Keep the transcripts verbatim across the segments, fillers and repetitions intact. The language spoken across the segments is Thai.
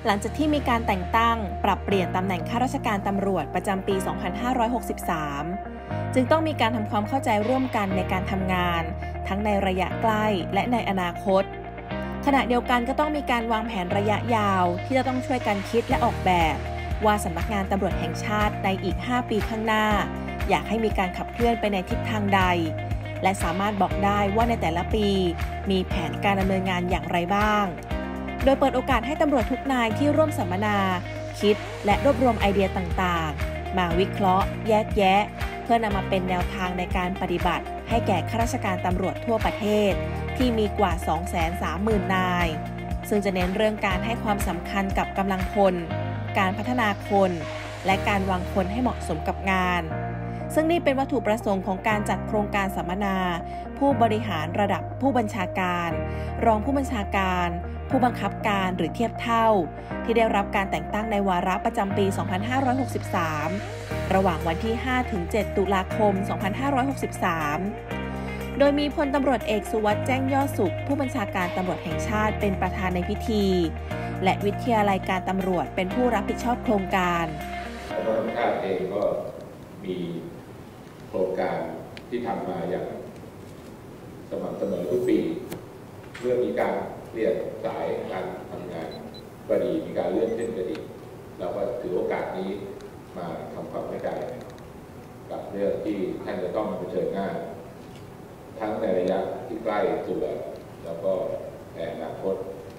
หลังจากที่มีการแต่งตั้งปรับเปลี่ยนตำแหน่งข้าราชการตำรวจประจำปี สองพันห้าร้อยหกสิบสาม จึงต้องมีการทำความเข้าใจร่วมกันในการทำงานทั้งในระยะใกล้และในอนาคตขณะเดียวกันก็ต้องมีการวางแผนระยะยาวที่จะต้องช่วยกันคิดและออกแบบว่าสำนักงานตำรวจแห่งชาติในอีกห้าปีข้างหน้าอยากให้มีการขับเคลื่อนไปในทิศทางใดและสามารถบอกได้ว่าในแต่ละปีมีแผนการดำเนินงานอย่างไรบ้างโดยเปิดโอกาสให้ตำรวจทุกนายที่ร่วมสัมมนาคิดและรวบรวมไอเดียต่างๆมาวิเคราะห์แยกแยะเพื่อนำมาเป็นแนวทางในการปฏิบัติให้แก่ข้าราชการตำรวจทั่วประเทศที่มีกว่า สองแสนสามหมื่น นายซึ่งจะเน้นเรื่องการให้ความสำคัญกับกำลังพลการพัฒนาคนและการวางคนให้เหมาะสมกับงานซึ่งนี่เป็นวัตถุประสงค์ของการจัดโครงการสัมมนาผู้บริหารระดับผู้บัญชาการรองผู้บัญชาการผู้บังคับการหรือเทียบเท่าที่ได้รับการแต่งตั้งในวาระประจำปี สองพันห้าร้อยหกสิบสาม ระหว่างวันที่ ห้าถึงเจ็ด ตุลาคม สองพันห้าร้อยหกสิบสาม โดยมีพลตำรวจเอกสุวัสดิ์แจ้งยอดสุขผู้บัญชาการตำรวจแห่งชาติเป็นประธานในพิธีและวิทยาลัยการตำรวจเป็นผู้รับผิดชอบโครงการตำรวจชาติเองก็มีโครงการที่ทำมาอย่างสม่ำเสมอทุกปีเมื่อมีการเปลี่ยนสายการทำงานก็ดีมีการเลื่อนขึ้นก็ดีเราก็ถือโอกาสนี้มาทำความเข้าใจกับเรื่องที่ท่านจะต้องเผชิญหน้าทั้งในระยะที่ใกล้ตัวแล้วก็ในอนาคต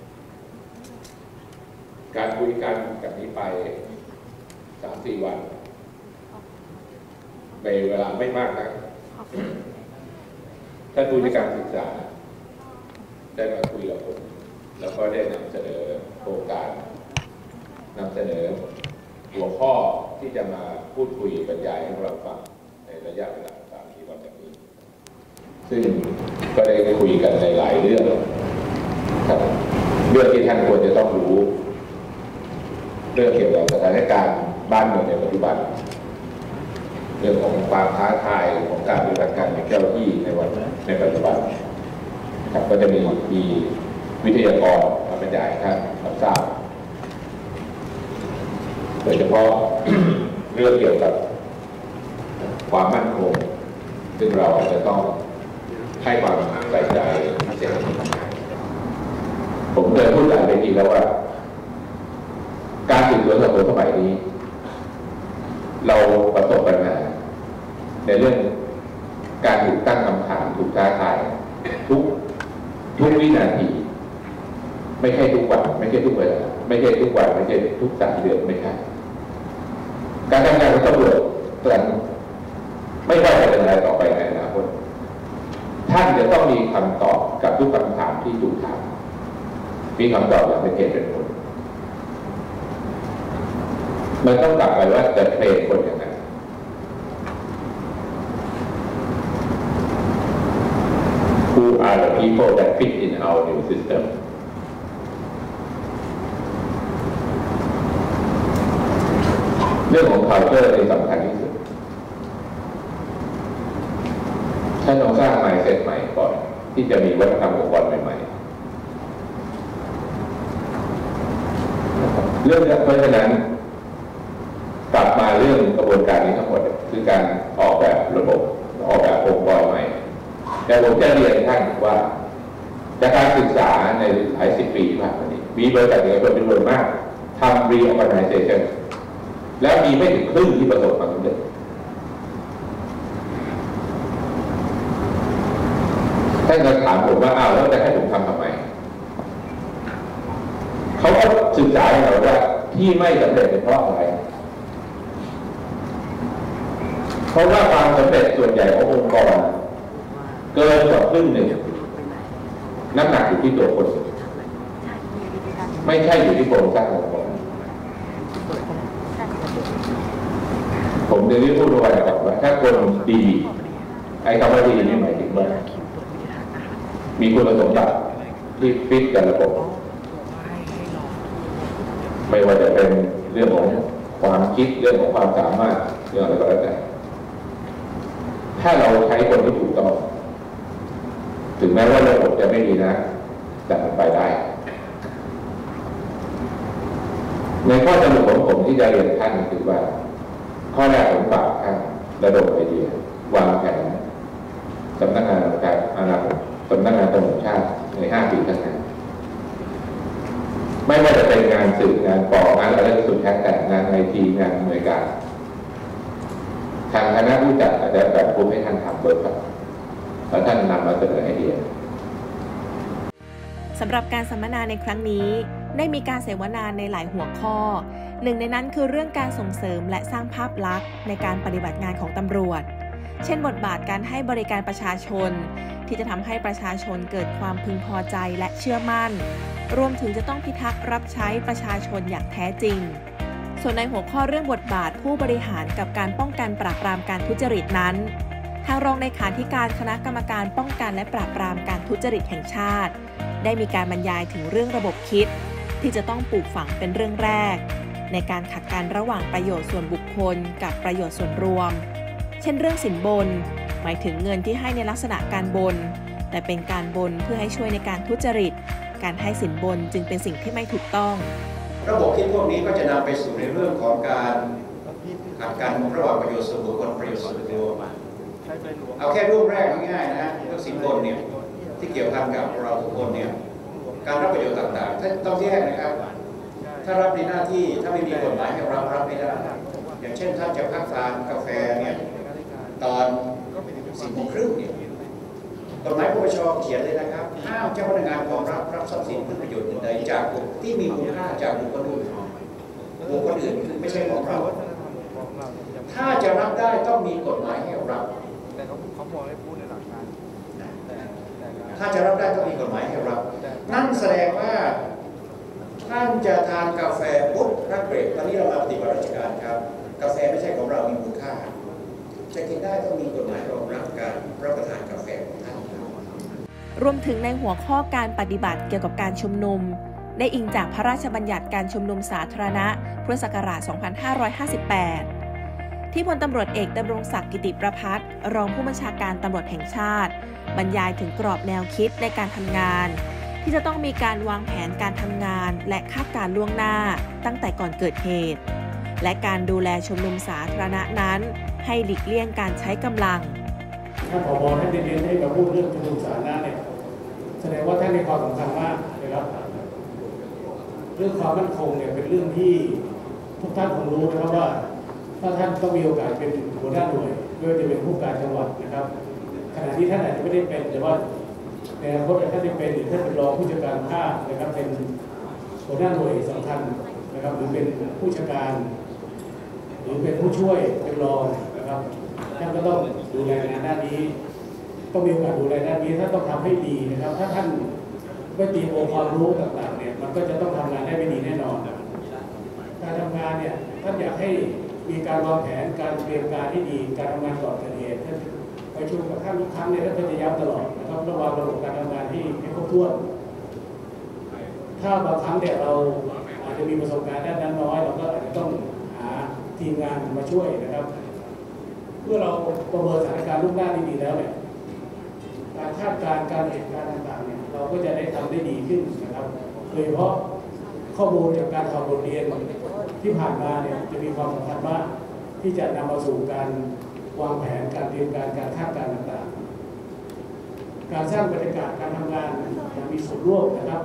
การคุยกันกับนี้ไป สามถึงสี่ วันในเวลาไม่มากนักท่านผู้จัดการศึกษาได้มาคุยกับผมแล้วก็ได้นำเสนอโครงการนำเสนอหัวข้อที่จะมาพูดคุยบรรยายให้เราฟังในระยะเวลา สามถึงสี่ วันจากนี้ซึ่งก็ได้คุยกันในหลายเรื่องครับเรื่องที่ท่านควรจะต้องรู้เรื่องเกี่ยวกับสถานการณ์บ้านเมืองในปัจจุบันเรื่องของความท้าทายของการปฏิบัติการของเจ้าหน้าที่ในวันในปัจจุบันครับก็จะมีมีวิทยากรมาบรรยายท่านรับทราบโดยเฉพาะ เรื่องเกี่ยวกับความมั่นคงซึ่งเราจะต้องให้ความใส่ใจพิเศษผมเคยพูดหลายเวทีแล้วว่าการสืบสวนสอบสวนสมัยนี้เราประสบปัญหาในเรื่องการถูกตั้งคำถามถูกท้าทายทุกทุกวินาทีไม่ใช่ทุกวันไม่ใช่ทุกเวลาไม่ใช่ทุกวันไม่ใช่ทุกสามเดือนไม่ใช่การทำงานของตำรวจนั้นไม่ว่าจะเป็นอะไรต่อไปในอนาคตท่านจะต้องมีคำตอบกับทุกคำถามที่ถูกถามมีคำตอบอย่างเป็นเหตุเป็นผลมันต้องกลับไปว่าจะเทรนคนอย่างไร Who are the people that fit in our new system เรื่องของ culture เป็นสำคัญที่สุดท่านต้องสร้าง mindset ใหม่ก่อนที่จะมีวัฒนธรรมองค์กรใหม่ๆเรื่องเพราะฉะนั้นกลับมาเรื่องกระบวนการนี้ทั้งหมดคือการออกแบบระบบออกแบบองค์กรใหม่แต่ผมจะเรียนท่านว่าจากการศึกษาในหลายสิบปีที่ผ่านมานี้มีบริษัทเอกชนจำนวนมากทำ reorganization แล้วมีไม่ถึงครึ่งที่ประสบความสำเร็จท่านก็ถามผมว่าอ้าวแล้วจะให้ผมทำทำไมเขาก็ศึกษาให้เราว่าที่ไม่สำเร็จเป็นเพราะอะไรเพราะว่าความสำเร็จส่วนใหญ่ขององค์กรเกินกว่าครึ่งหนึ่งน้ำหนักอยู่ที่ตัวคนไม่ใช่อยู่ที่โครงสร้างองค์กรผมจะได้พูดไว้ก่อนว่าถ้าคนดีไอ้คำว่าดีนี่หมายถึงว่ามีคุณสมบัติที่ฟิตกับระบบไม่ว่าจะเป็นเรื่องของความคิดเรื่องของความสามารถเรื่องอะไรก็แล้วแต่ถ้าเราใช้คนที่ถูกต้องถึงแม้ว่าระบบจะไม่ดีนะแต่มันไปได้ในข้อสรุปของผมที่จะเรียนท่านคือว่าข้อแรกผมฝากท่านระดมไอเดียวางแผนสำนักงานการอนาคตสำนักงานตำรวจชาติในห้าปีข้างหน้าไม่ว่าจะเป็นงานสื่องานปองานอะไรสุดแท้แต่งานไอทีงานหน่วยการทางคณะผู้จัดอาจจะแบบผมให้ท่านทำเบิร์ครับแล้วท่านนำมาเสนอไอเดียสำหรับการสัมมนาในครั้งนี้ได้มีการเสวนาในหลายหัวข้อหนึ่งในนั้นคือเรื่องการส่งเสริมและสร้างภาพลักษณ์ในการปฏิบัติงานของตำรวจเช่นบทบาทการให้บริการประชาชนที่จะทำให้ประชาชนเกิดความพึงพอใจและเชื่อมั่นรวมถึงจะต้องพิทักษ์รับใช้ประชาชนอย่างแท้จริงส่วนในหัวข้อเรื่องบทบาทผู้บริหารกับการป้องกันปราบปรามการทุจริตนั้นทางรองเลขาธิการคณะกรรมการป้องกันและปราบปรามการทุจริตแห่งชาติได้มีการบรรยายถึงเรื่องระบบคิดที่จะต้องปลูกฝังเป็นเรื่องแรกในการขัดกันระหว่างประโยชน์ส่วนบุคคลกับประโยชน์ส่วนรวมเช่นเรื่องสินบนหมายถึงเงินที่ให้ในลักษณะการบนแต่เป็นการบนเพื่อให้ช่วยในการทุจริตการให้สินบนจึงเป็นสิ่งที่ไม่ถูกต้องระบบคิดพวกนี้ก็จะนำไปสู่ในเรื่องของการขัดกันระหว่างประโยชน์ส่วนบุคคลประโยชน์ส่วนรวมเอาแค่รูปแรกง่ายๆนะเรื่องสินบนเนี่ยที่เกี่ยวพันกับเราทุกคนเนี่ยการรับประโยชน์ต่างๆถ้าต้องแยกนะครับถ้ารับในหน้าที่ถ้าไม่มีกฎหมายให้รับรับไม่ได้อย่างเช่นท่านจะพักทานกาแฟเนี่ยตอนสิบโมงครึ่งเนี่ยกฎหมายปปชเขียนเลยนะครับห้ามเจ้าพนักงานของรัฐรับทรัพย์สินเพื่อประโยชน์อื่นใดจากบุคคลที่มีคุณค่าจากบุคคลอื่นบุคคลอื่นคือไม่ใช่ของเราถ้าจะรับได้ต้องมีกฎหมายให้รับแต่เขาเขาบอกให้พูดในหลักการถ้าจะรับได้ต้องมีกฎหมายให้รับนั่นแสดงว่าท่านจะทานกาแฟปุ๊บรักเบรกตอนนี้เรามาปฏิบัติราชการครับกาแฟไม่ใช่ของเรามีคุณค่าจะกินได้ต้องมีกฎหมายรองรับการรับประทานกาแฟของท่านรวมถึงในหัวข้อการปฏิบัติเกี่ยวกับการชุมนุมได้อิงจากพระราชบัญญัติการชุมนุมสาธารณะพุทธศักราช สองพันห้าร้อยห้าสิบแปด ที่พลตำรวจเอกดำรงศักดิ์ กิติประภัสรองผู้บัญชาการตำรวจแห่งชาติบรรยายถึงกรอบแนวคิดในการทำงานที่จะต้องมีการวางแผนการทำงานและคาดการณ์ล่วงหน้าตั้งแต่ก่อนเกิดเหตุและการดูแลชุมนุมสาธารณะนั้นให้หลีกเลี่ยงการใช้กำลังท่านผบ.ท่านเน้นให้มาพูดเรื่องชุมนุมสาธารณะเนี่ยแสดงว่าท่านมีความสำคัญมากนะครับเรื่องความมั่นคงเนี่ยเป็นเรื่องที่ทุกท่านคงรู้นะครับว่าถ้าท่านต้องมีโอกาสเป็นหัวหน้าหน่วยไม่ว่าจะเป็นผู้การจังหวัดนะครับขณะที่ท่านอาจจะไม่ได้เป็นแต่ว่าในอนาคตท่านจะเป็นหรือท่านเป็นรองผู้จัดการภาคนะครับเป็นหัวหน้าหน่วยสำคัญนะครับหรือเป็นผู้จัดการหรือเป็นผู้ช่วยเป็นรองนะครับท่านก็ต้องดูแลในหน้านี้ต้องมีโอกาสดูแลหน้านี้ท่านต้องทำให้ดีนะครับถ้าท่านไม่ตีโอความรู้ต่างๆเนี่ยมันก็จะต้องทำงานได้ไม่ดีแน่นอนการทำงานเนี่ยท่านอยากให้มีการวางแผนการเตรียมการที่ดีการทำงานก่อนเกิดเหตุท่านไปชุมกับท่านทุกครั้งเนี่ยท่านจะย้ำตลอดนะครับระวังระบบการทำงานที่ให้ครบถ้วนถ้าบางครั้งเนี่ยเราอาจจะมีประสบการณ์ด้านนั้นน้อยเราก็อาจจะต้องหาทีมงานมาช่วยนะครับเมื่อเราประเมินสถานการณ์ล่วงหน้าดีๆแล้วเนี่ยการคาดการณ์การเหตุการณ์ต่างๆเนี่ยเราก็จะได้ทำได้ดีขึ้นนะครับโดยเฉพาะข้อมูลจากการถอดบทเรียนที่ผ่านมาเนี่ยจะมีความสำคัญมากที่จะนำมาสู่การวางแผนการเตรียมการการคาดการณ์ต่างๆการสร้างบรรยากาศการทำงานอย่างมีส่วนร่วมนะครับ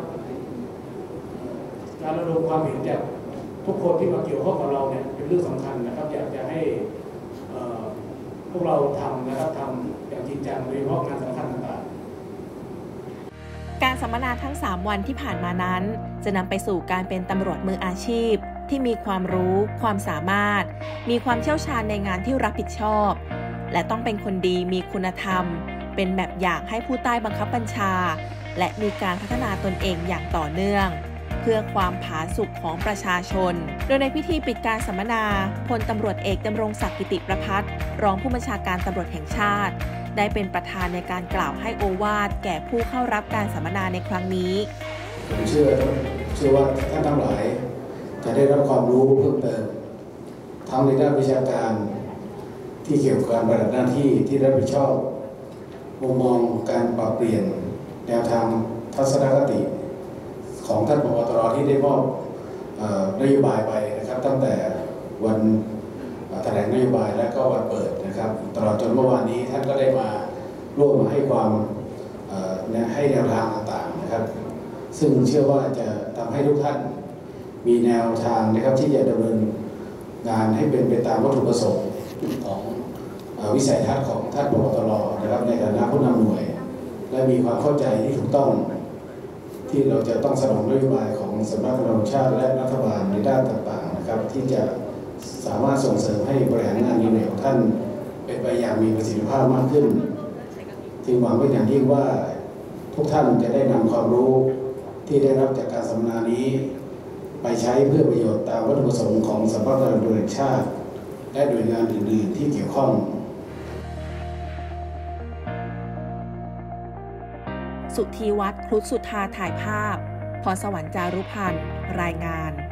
การระดมความเห็นจากทุกคนที่มาเกี่ยวข้องกับเราเนี่ยเป็นเรื่องสำคัญนะครับอยากจะให้พวกเราทำนะครับทำอย่างจริงจังโดยเฉพาะงานสำคัญต่างๆการสัมมนาทั้งสามวันที่ผ่านมานั้นจะนำไปสู่การเป็นตำรวจมืออาชีพที่มีความรู้ความสามารถมีความเชี่ยวชาญในงานที่รับผิดชอบและต้องเป็นคนดีมีคุณธรรมเป็นแบบอย่างให้ผู้ใต้บังคับบัญชาและมีการพัฒนาตนเองอย่างต่อเนื่องเพื่อความผาสุกของประชาชนโดยในพิธีปิดการสัมมนาพลตำรวจเอกดำรงศักดิ์ กิติประภัสรองผู้บัญชาการตำรวจแห่งชาติได้เป็นประธานในการกล่าวให้โอวาทแก่ผู้เข้ารับการสัมมนาในครั้งนี้ผมเชื่อเชื่อว่าท่านทั้งหลายจะได้รับความรู้เพิ่มเติมทั้งในด้านวิชาการที่เกี่ยวกับการปฏิบัติหน้าที่ที่รับผิดชอบมุมมองการปรับเปลี่ยนแนวทางทัศนคติของท่านผบ.ตร.ที่ได้มอบนโยบายไปนะครับตั้งแต่วันแถลงนโยบายและก็วันเปิดนะครับตลอดจนเมื่อวานนี้ท่านก็ได้มาร่วมให้ความให้แนวทางต่างๆนะครับซึ่งเชื่อว่าจะทำให้ทุกท่านมีแนวทางนะครับที่จะดำเนินงานให้เป็นไปตามวัตถุประสงค์ของวิสัยทัศน์ของท่านผบ.ตร.นะครับในฐานะผู้นำหน่วยและมีความเข้าใจที่ถูกต้องที่เราจะต้องสนองนโยบายของสำนักงานตำรวจแห่งชาติและรัฐบาลในด้านต่างๆนะครับที่จะสามารถส่งเสริมให้บริหารงานในหน่วยของท่านเป็นไปอย่างมีประสิทธิภาพมากขึ้นจึงหวังเป็นอย่างยิ่งว่าทุกท่านจะได้นำความรู้ที่ได้รับจากการสัมมนานี้ไปใช้เพื่อประโยชน์ตามวัตถุประสงค์ของสำนักงานตำรวจแห่งชาติและหน่วยงานอื่นๆที่เกี่ยวข้องสุธีวัฒน์ ครุฑสุธาถ่ายภาพ พรสวรรค์จารุพันธ์รายงาน